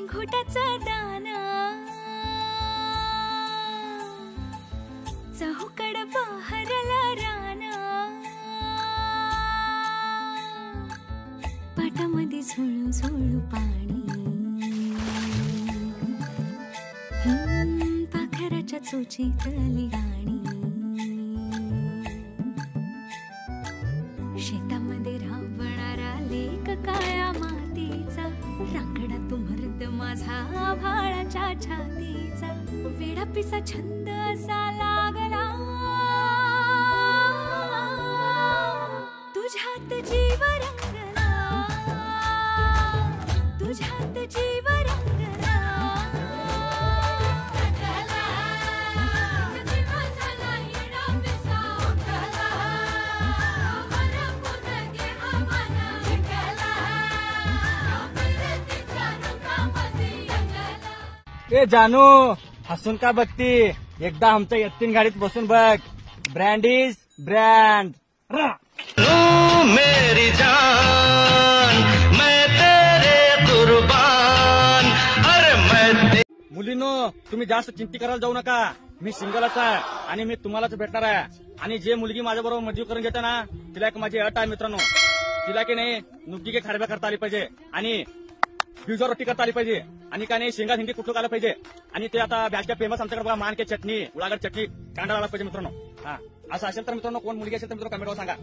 घोटाचा दाना चहूकड बहरला राना पाटामध्ये झुळू झुळू पाणी पाखराच्या चोचीतली गाणी शेतामध्ये राबणारा लेक काळ्या मातीचा रांगडा तो मर्द माझा भाळाच्या छातीचा वेडा पिसा छंद असा लागला तुझ्यात जीव रंगला तुझ्यात जीव रंगला ए जानू हसून का बघती एकदा आमच्या यत्तीन गाडीत बसून बघ ब्रँड इज ब्रँड मेरी जान मैं तेरे कुर्बान अरे मैं मुलीनो तुम्ही जास्त चिंती करायला जाऊ नका मी सिंगलच आहे आणि मी तुम्हालाच भेटणार आहे आणि जे मुलगी माझ्या बरोबर मज्जी करून घेते ना तिला एक माझी अट आहे मित्रांनो तिला की नाही नुग्गी के खारब्या करता आली पाहिजे आणि फ्युजर रोटी करता आली पाहिजे आणि काय नाही शेंगा हिंदी कुठलं आलं पाहिजे आणि ते आता बॅचच्या फेमस आमच्याकडे बघा मानके चटणी उळागड चटणी कांदा आला पाहिजे मित्रांनो हा असं असेल तर मित्रांनो कोण मुलगी असेल तर मित्रांनो कमेंटवर सांगा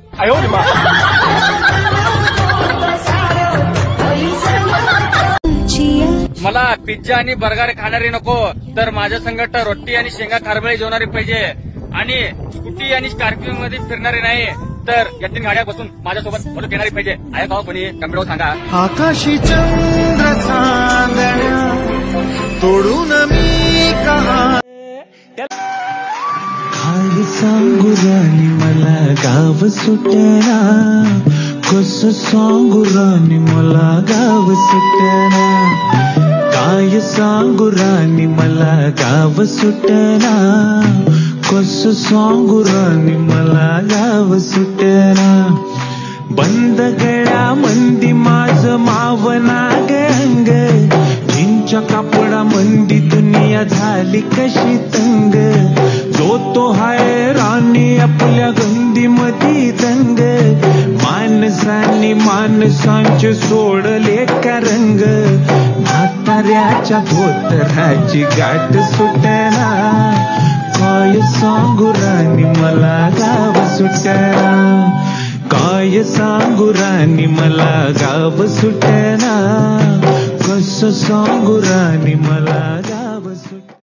मला पिझ्झा आणि बर्गर खाणारी नको तर माझ्या संगत रोटी आणि शेंगा खारबळी जेवणारी पाहिजे आणि स्कूटी आणि स्कॉर्पिओ मध्ये फिरणारी नाही तर यातील गाड्या बसून माझ्यासोबत फोटो घेणारी पाहिजे आहे का कोणी कमेंटवर सांगा आकाशी चंद्र चांदण्या तोडून मी काय सांगू राणी मला गाव सुटना कसं सांगू राणी मला गाव सुटना काय सांगू राणी मला गाव सुटना कसं सांगू राणी मला गाव सुटना बंद गळ्या मंदी माझं मावना गंग जिंच्या कापडा मंदी दुनिया झाली कशी तंग जो तो हाय राणी आपल्या गंदी मधी दंग माणसांनी माणसांचे सोडले का रंग म्हाताऱ्याच्या धोतराची गाठ सुटना काय सांगू राणी मला गाव सुटना काय सांगू राणी मला गाव सुटना कसं सांगू राणी मला गाव